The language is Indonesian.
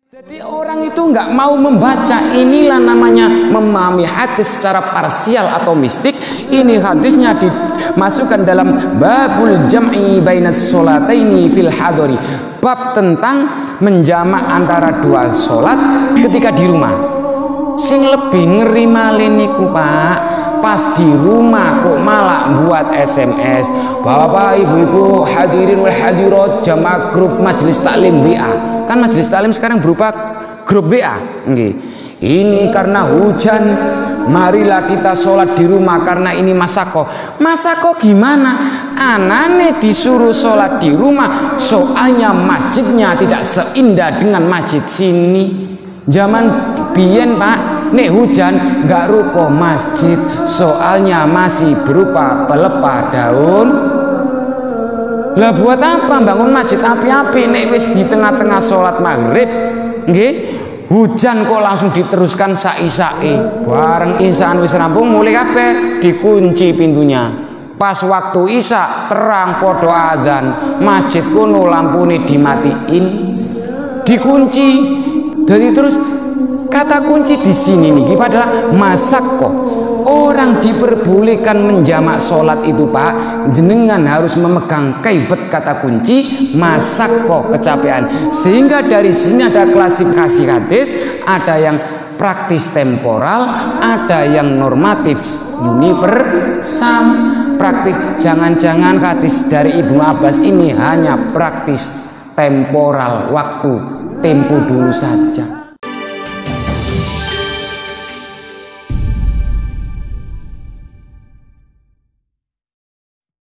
Jadi orang itu nggak mau membaca, inilah namanya memahami hadis secara parsial atau mistik. Ini hadisnya dimasukkan dalam babul jam'i bainas sholataini fil hadori, bab tentang menjamak antara dua sholat ketika di rumah. Sing lebih ngeri malih niku Pak, pas di rumah kok malah buat SMS, Bapak Ibu-ibu hadirin wal hadirat jamaah grup majelis taklim WA. Kan majelis taklim sekarang berupa grup WA. Ini karena hujan, marilah kita sholat di rumah karena ini masako. Masako gimana? Anane disuruh sholat di rumah, soalnya masjidnya tidak seindah dengan masjid sini. Zaman biyen Pak, nek hujan nggak rupa masjid, soalnya masih berupa pelepah daun. Lah buat apa bangun masjid api-api nek wis di tengah-tengah sholat maghrib, nggih? Hujan kok langsung diteruskan sa'i-sa'i. Bareng isaan wis rampung mulai kabeh dikunci pintunya. Pas waktu isya terang podo adzan, masjid kuno lampune dimatiin, dikunci. Jadi terus kata kunci di sini nih padahal masako. Orang diperbolehkan menjamak sholat itu Pak, jenengan harus memegang kaifat kata kunci masako, kecapean. Sehingga dari sini ada klasifikasi hadis, ada yang praktis temporal, ada yang normatif universal. Praktis, jangan-jangan hadis dari Ibnu Abbas ini hanya praktis temporal, waktu tempo dulu saja.